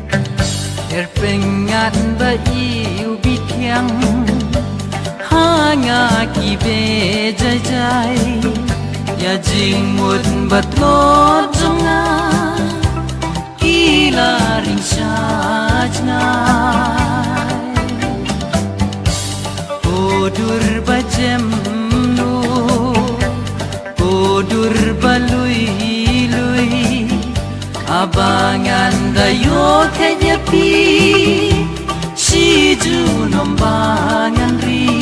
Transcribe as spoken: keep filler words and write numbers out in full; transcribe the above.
er pengat ba iu bithyang ha nga ki be jai jai ya jing mut bat lo jonga ila ring sajna odur bajem nu odur balui lui abangan dayo kanya pi si ju nombangan ri